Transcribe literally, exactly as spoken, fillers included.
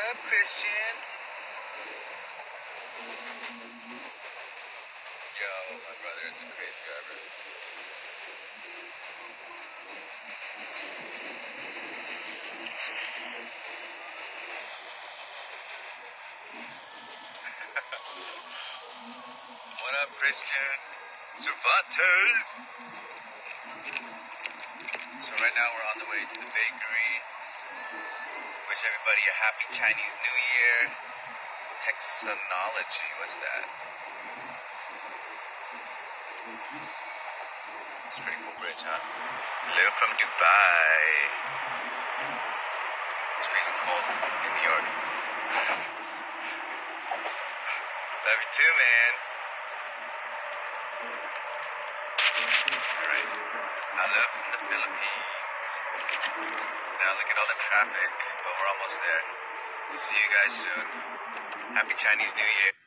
up, Christian? Yo, my brother is a crazy driver. What up, Christian? Cervantes! So right now we're on the way to the bakery. Wish everybody a happy Chinese New Year. Texanology, what's that? It's a pretty cool bridge, huh? Hello from Dubai. It's freezing cold in New York. Love you too, man. Alright. Hello from the Philippines. Now look at all the traffic, but we're almost there. We'll see you guys soon. Happy Chinese New Year.